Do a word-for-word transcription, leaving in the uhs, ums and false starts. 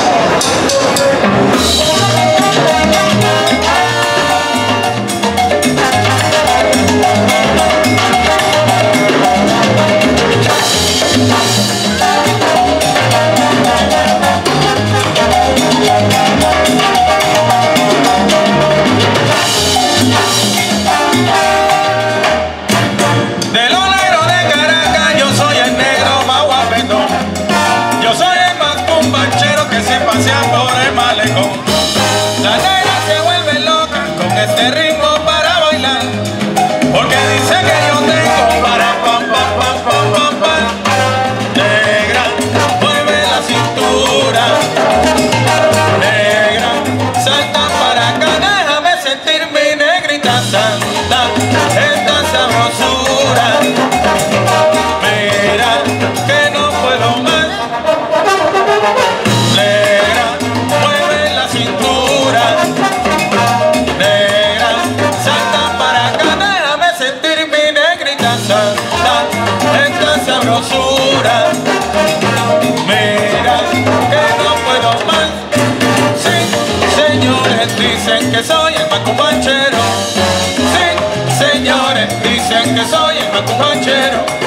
Pasea por el malecón. La negra se vuelve loca con este ritmo para bailar, porque dice que yo tengo para pam pam pam pam pam pam. Negra, mueve la cintura. Negra, salta para acá, déjame sentir mi negrita santa, esta sabrosura. Mira que no puedo más. Negra, mueve la cintura. Negra, salta para acá, déjame sentir mi negrita santa, esta sabrosura. Mira que no puedo más. Sí, señores, dicen que soy el macumbanchero. Sí, señores, dicen que soy el macumbanchero.